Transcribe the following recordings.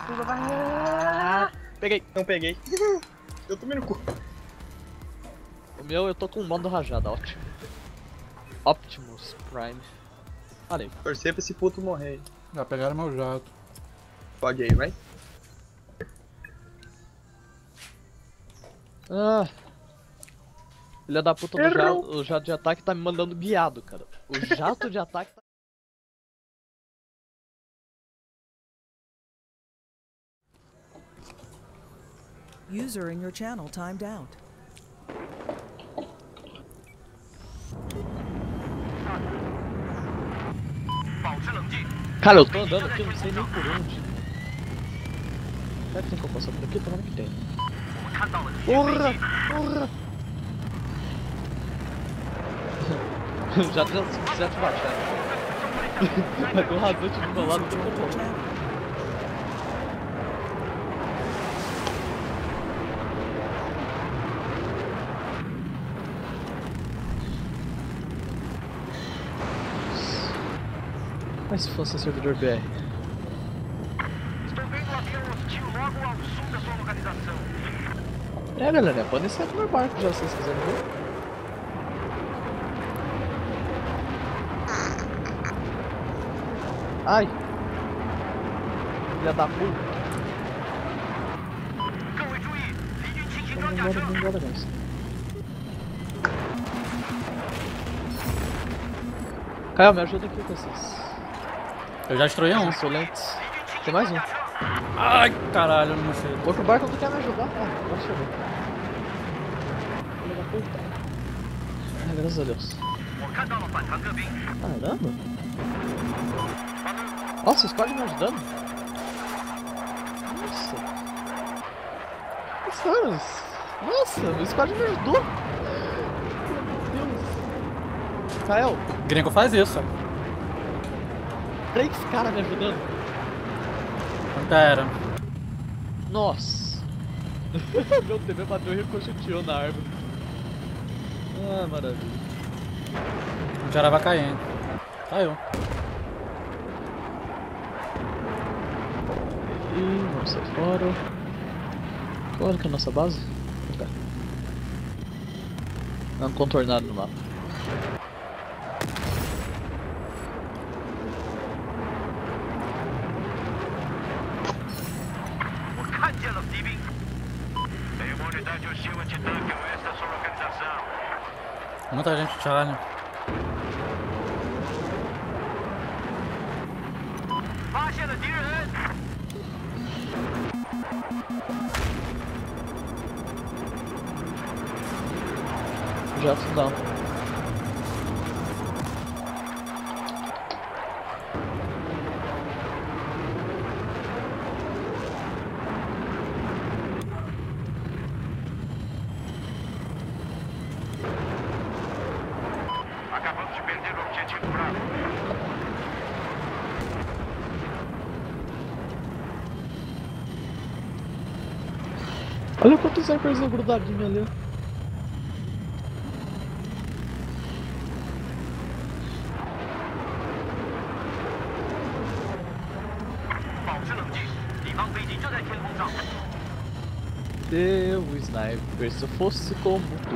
fuga, vai. Peguei. Não peguei. Eu tomei no cu. O meu eu tô com um modo rajada, ótimo. Optimus Prime. Falei. Torcer pra esse puto morrer. Já pegaram meu jato. Pode aí, vai. Ah. Filha da puta do Errou. o jato de ataque tá me mandando guiado, cara. O jato de ataque tá... User in your channel timed out. Cara, eu tô andando aqui, eu não sei nem por onde. Será que tem como passar por aqui? Tomara que tem. Porra! Porra! já te baixaram. Vai ter um rasante do meu lado, eu tô com fome. Mas se fosse um servidor BR. Estou vendo um avião hostil logo ao sul da sua localização. É, galera, podem ser no meu barco já, se vocês quiserem ver. Ai! Filha da puta! Vamos embora, guys. Caio, me ajuda aqui com esses. Eu já destruí um. Insolentes. Tem mais um. Ai, caralho, eu não achei. Outro barco não quer me ajudar. Ah, agora chegou. Filha da puta. Ai, graças a Deus. Caramba. Nossa, o squad me ajudando. Nossa. Nossa, o squad me ajudou. Meu Deus. Kael. Gringo faz isso. 3 caras me ajudando. Pera. Nossa. Meu TV bateu e ricocheteou na árvore. Ah, maravilha. O cara vai cair. Caiu. E vamos sair fora. Qual que é a nossa base? Tá. É um contornado no mapa. Muita gente, Charlie. Já final. Acabamos de perder o objetivo Bravo. Olha quantos snipers grudadinhos ali. Deu o sniper, se eu fosse como tu.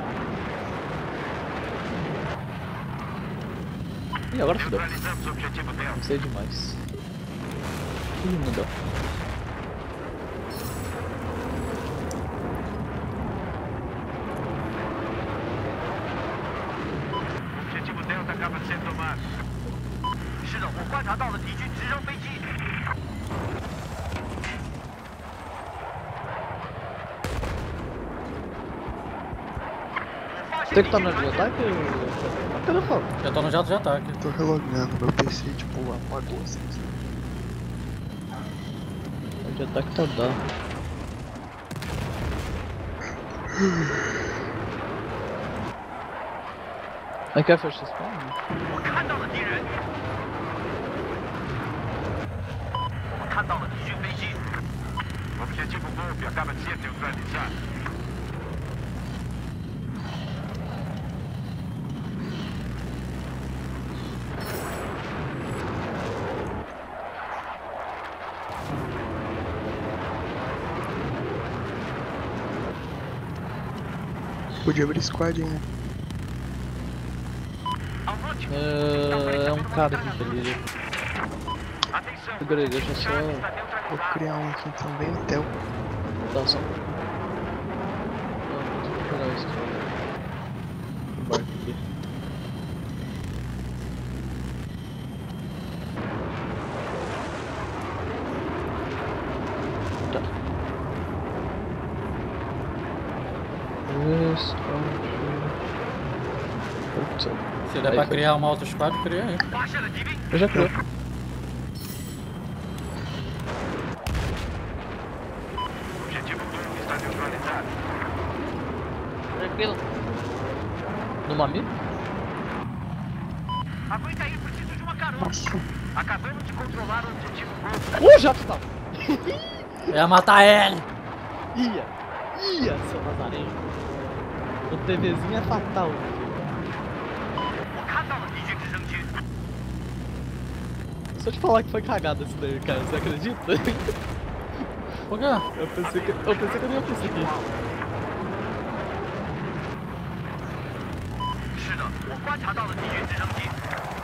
E agora fudeu. Neutralizamos o objetivo dela. Não sei demais. Ih, não deu. O objetivo Delta acaba de ser tomado. 是的，我观察到了敌军直升飞机。 Tem que estar no de ataque? Cadê o fogo? Eu tô no jato de ataque. Tô relogando, meu PC tipo apagou assim. O de ataque tá dando. Aí quer fechar esse spawn? 我看到了敌人，我看到了敌军飞机。Objetivo Golpe acaba de ser neutralizado. Podia abrir squad ainda. É um cara aqui, ele. Peraí, deixa eu só. Vou criar um aqui então, bem no tel. Dá só. Vou procurar isso. O barco aqui. Tá. Se der pra criar uma auto squad, cria aí. Eu já criei. Objetivo 2 está neutralizado. Tranquilo. No Mami? Aguenta aí, preciso de uma carona. Nossa, Acabamos de controlar o objetivo Golf. Já tá. Eu ia matar ele! Ia, seu Nazareno. O TVzinho é fatal. 我看到了敌军直升机。 Se eu te falar que foi cagada isso daí, cara, você acredita? Por quê? Eu pensei que eu não ia conseguir. 是的，我观察到了敌军直升机。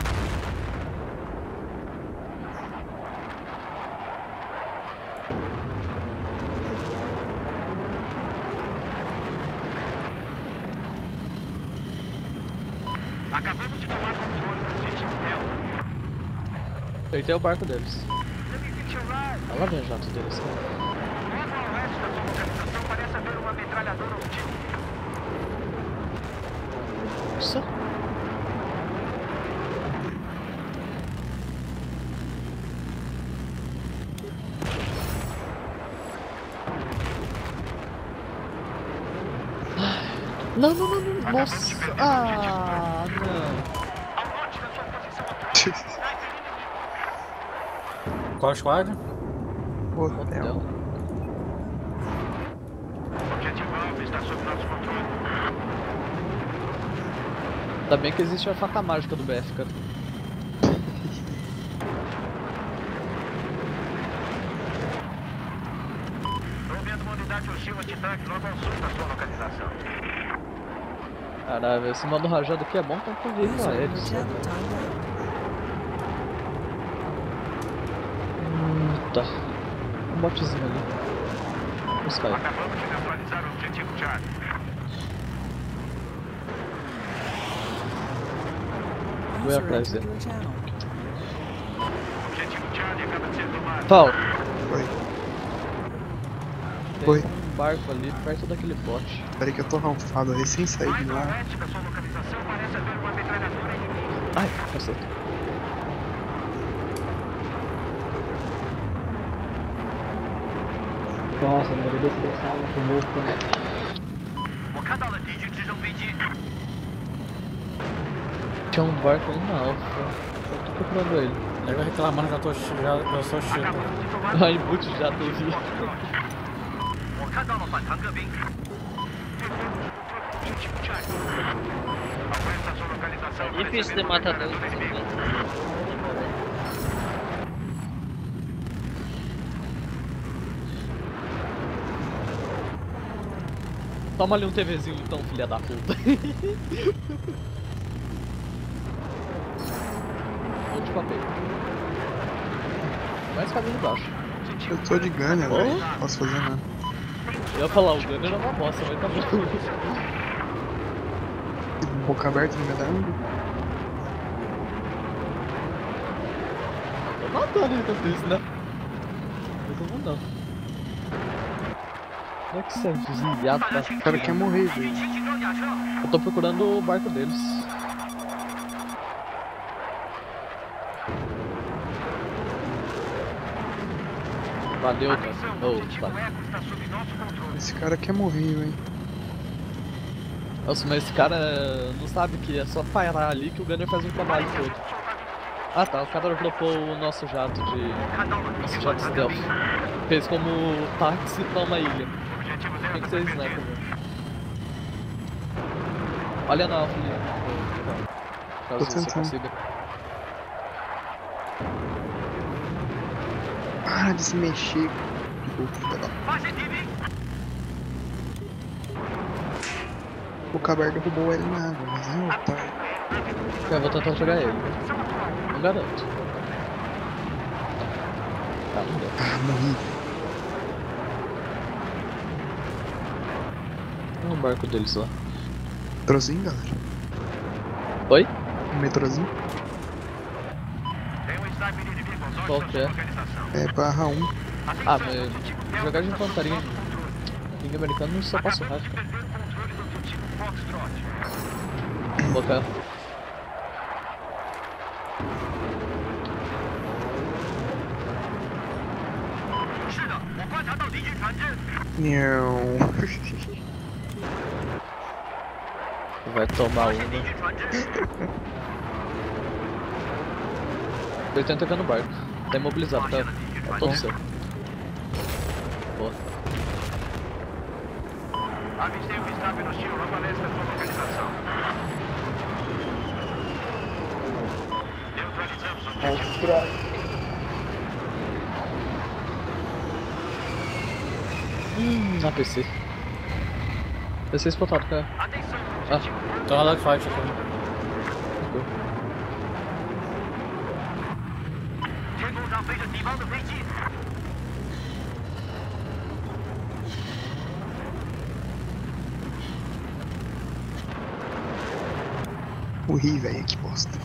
Acabamos de tomar controle do objetivo Delta. Acertei o barco deles. Let me get your ride. Olha lá vem o jato deles, cara. Logo ao oeste da sua localização parece haver uma metralhadora hostil. Nossa. Não, não, não, não. Nossa. Ah, não. Ao norte da sua posição atual. Qual squad? hotel. Objetivo Alpha está sob nosso controle. Ainda bem que existe a faca mágica do BF, cara. Estou vendo uma unidade hostil antitanque logo ao sul da sua localização. Caralho, esse modo rajado aqui é bom pra ver com User in your eles. channel timed out. Tá. Um botezinho ali. Os caras. Acabamos de neutralizar o objetivo Charlie. Vou ir User atrás entered dele. your channel. Objetivo Charlie acaba de ser tomado. Paulo, Oi, tem Oi. um barco ali perto daquele bote. peraí que eu tô ranfado, eu recém saí de Mais ao lá. oeste da sua localização parece haver uma metralhadora inimiga. Ai, caceta. Nossa, não deveria ter deixado pro morto, né? 我看到了敌军直升飞机。 Tinha um barco ali na Alfa. Eu tô procurando ele. Eu reclamando que eu sou cheater. Acabamos de tomar A input já teve. 我看到了反坦克兵。objetivo Charlie. Ao oeste da sua localização É parece difícil de haver uma matar metralhadora todos, inimiga. né? Toma ali um TVzinho então, filha da puta. Vou de papel. Mais caminho de baixo. Eu tô de Gunner, velho. Não posso fazer nada. Eu ia falar, o Gunner é uma bosta, mas tá bom. Boca aberta no meio da ângulo. Tô matando ele enquanto isso, né? Não tô bom não. Como é que você é desviado da... O cara quer morrer, velho. 新型装甲车。 Eu tô procurando o barco deles. Valeu, cara. Atenção, o Oh, objetivo tá. Eco está sob nosso controle. Esse cara quer morrer, velho. Nossa, mas esse cara não sabe que é só parar ali que o Gunner faz o trabalho todo. Ah tá, o cara dropou o nosso jato de... 看到了敌 nosso 军 jato 反坦克 stealth. 兵。 Fez como táxi pra uma ilha. Objetivo Tem que Delta ser foi sniper, perdido. velho. Olha na alfa ali. Caso você tentando. consiga. Para de se mexer. Filha da- Baixa time. O Cabar derrubou ele na água, mas é um otário. Eu vou tentar jogar ele. Não garanto. Tá, não deu. Ah, morri. Tem um barco deles lá. Metrozinho, galera. Oi? Um metrozinho. Tem um sniper inimigo aos Qual olhos que da é? sua localização. É barra 1. Ah, mas jogar de infantaria em americano não só passa rápido. Perder o controle do objetivo Foxtrot. Boca. Não. Vai tomar uma. Ele tá entregando o barco. Tá imobilizado, tá? Tá todo seu. Boa. Avistei um sniper hostil logo a leste da sua localização. Neutralizamos o objetivo. APC. PC explotado, cara. Atenção, Ah, Tô na dogfight aqui. chegou o talvez o timão do feitiço. Morri, velho, que bosta.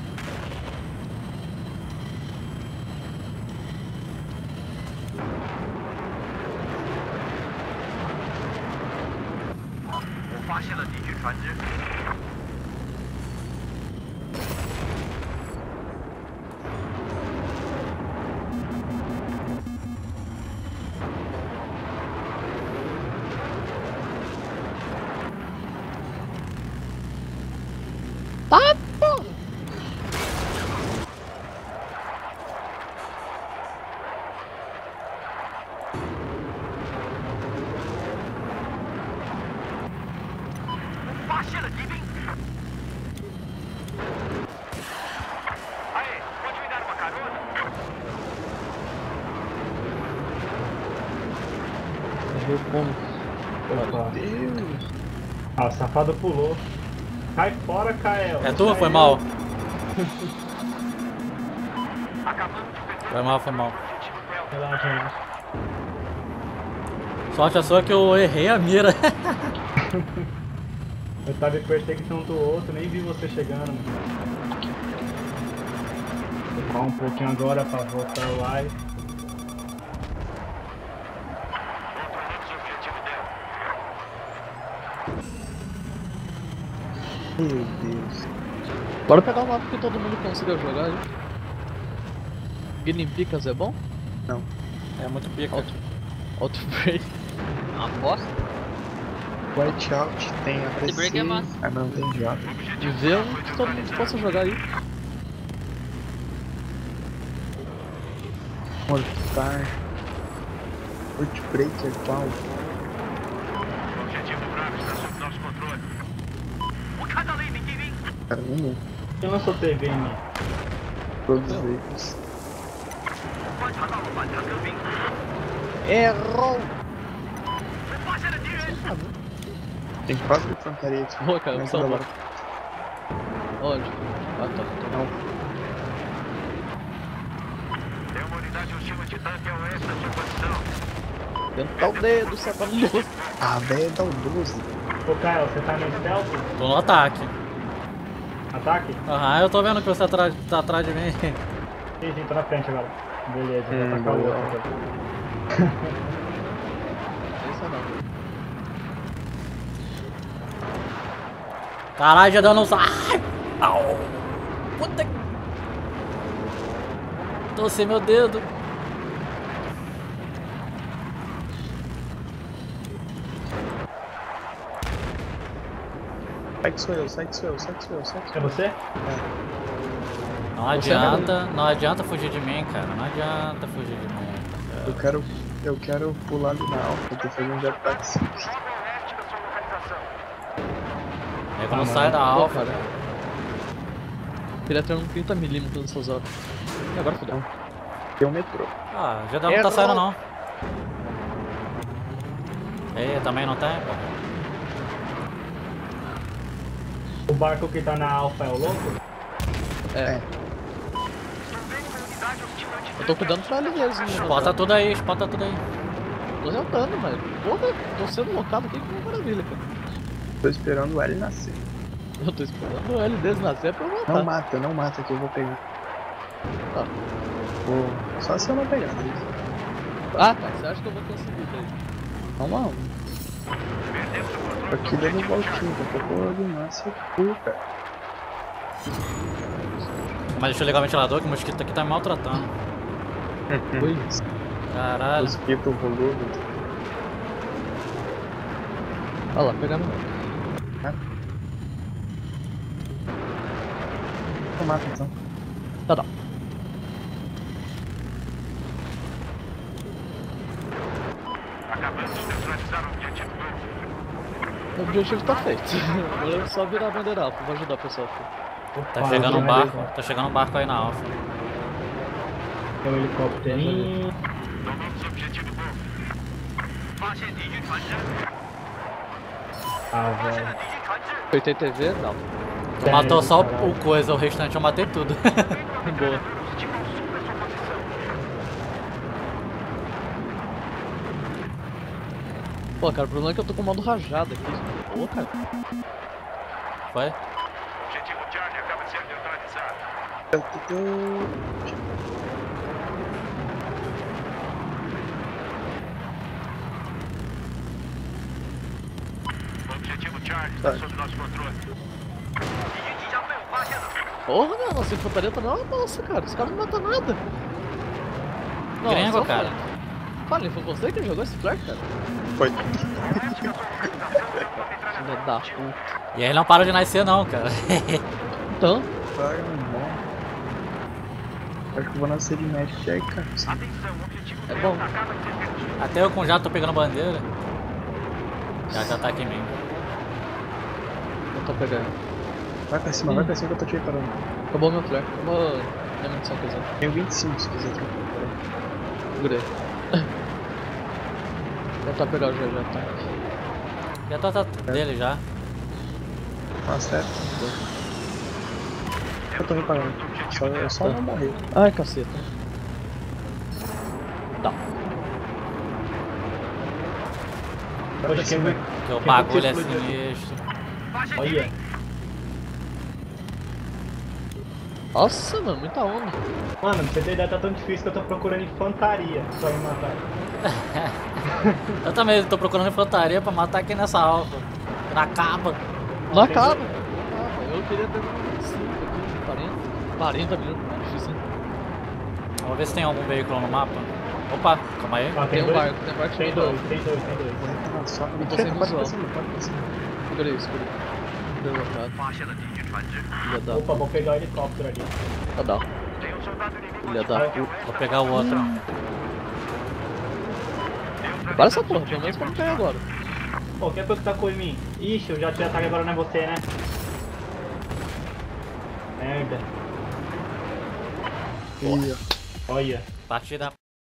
Aê, pode me dar uma carona? Viu como? Opa. Deus. Ah, o safado pulou. Cai fora, Kael. É tua? Foi mal. Foi mal, foi mal. Relaxa, relaxa. Sorte a sua que eu errei a mira. Eu tava em perseguição do outro, nem vi você chegando, mano. Vou parar um pouquinho agora pra voltar o live. Meu Deus. bora pegar um mapa que todo mundo consiga jogar aí. Guinim Picas é bom? É muito pica. Outbreak. Uma bosta. Whiteout tem APC. break é massa. Ah, não, tem J. E ver um que todo mundo possa jogar aí. Mortar. Outbreaker, qual? Objetivo Bravo está sob nosso controle. O cada livre que vem. Cara, nenhum. Quem lançou TV em mim? Todos os veículos. Pode matar o padrão que eu vim. Errou! Faixa da direita. Tem 4 infantaria aqui. Boa, cara, Mas só anda lá. bora. Onde? Ah, tá. Não. Tem uma unidade hostil antitanque a oeste da sua posição. Tentar o dedo, sapa no moço. Ah, velho, dá um 12. Ô, Kael, você tá no stealth? Tô no ataque. Ataque? Aham, eu tô vendo que você tá atrás de mim. Sim, tô na frente agora. Beleza, vou atacar o boa. outro agora. Isso não. Caralho, já dando um... Ai! Au! Puta que... Tô sem meu dedo. Sai que sou eu, sai que sou eu, sai que sou eu, sai que sou É eu. você? Não adianta, não adianta fugir de mim, cara. Não adianta fugir de mim. Eu quero pular ali na alfa, eu tô fazendo jetpack. Joga a oeste da sua localização. É quando Ah, sai da Pô, alfa. cara. Queria ter um 30mm nessas horas. E agora fodeu. Tem um metrô. Ah, já não tá saindo não. Também não tem, pô. O barco que tá na Alpha é o louco? É. Eu tô cuidando pra eles. Espota tudo aí, espota tudo aí. Tô tentando, mas. Porra, tô sendo locado aqui, que maravilha, cara. Tô esperando o L nascer. Eu tô esperando o L desnascer pra eu matar. Não mata que eu vou pegar. Tá. Só se eu não pegar. Ah, tá. Você acha que eu vou conseguir daí? Vamos lá. Tô aqui dando voltinha, daqui a pouco eu nasce. Cara. Mas deixa eu ligar o ventilador que o mosquito aqui tá me maltratando. Ui. Caralho. Mosquito volume. Olha lá, pegando. Eu mato então. Tá. Acabamos de neutralizar o objetivo novo. O objetivo tá feito. Agora é só virar a bandeira alfa, vou ajudar o pessoal aqui. Tá chegando um barco aí na Alpha. Tem um helicópterinho. Tomamos o objetivo novo. 发现敌军船只， Ah, 发现 velho. 了敌军船只。 Apertei TV? Não. Tu matou só o coisa, o restante eu matei tudo. Boa. 情报super sua posição. Pô, cara, o problema é que eu tô com o modo rajado aqui. Pô, cara. Foi? Objetivo Charlie acaba de ser neutralizado. Objetivo Charlie está sob nosso controle. 敌军即将被我发现了。 Porra, não, nossa infantaria tá na nossa, cara. Esse cara não mata nada. Não, Gringo, só cara. Fallen, foi você que jogou esse flare, cara? Foi. Filha da puta. E aí não para de nascer não, cara. Então, Vai, bom. Acho que eu vou nascer de mestre aí, cara. Atenção, objetivo é bom. acaba de ser perdido. Até eu com jato tô pegando bandeira. Já tá aqui em mim. eu tô pegando. Vai pra cima que eu tô te reparando. Acabou meu flare. Acabou minha munição, quer dizer. Tenho 25 se quiser trocar. Segurei. Vou tentar pegar o GG ataque. Já tá dele já. Nossa, é. Eu tô reparando. Só não morrer. Ai, caceta. Tá. Poxa, quem viu? Porque o bagulho é sinistro. Olha. Nossa, mano, muita onda. Mano, pra você ter ideia, tá tão difícil que eu tô procurando infantaria pra me matar. Eu também tô procurando infantaria pra matar aqui nessa Alpha. Na capa. Não acaba. Eu queria ter 5 aqui, 40 minutos, mais difícil, hein? Vamos ver se tem algum veículo no mapa. Opa, calma aí. Ah, Tem um dois? barco Tem chegando. dois, tem dois. Ah, só. Eu tô sem Pode visual. pra cima, pode pra cima. Segurei, segurei. Derrotado. 发现了敌军船只， Filha da Opa, vou pegar o helicóptero ali. da tem um soldado inimigo Filha da puta. Vou pegar o outro. Para essa porra, pelo menos pra não cair agora. Pô, quem foi que tacou em mim? Ixi, o jato de ataque agora não é você, né? Merda. Ih, ó. Olha. Partida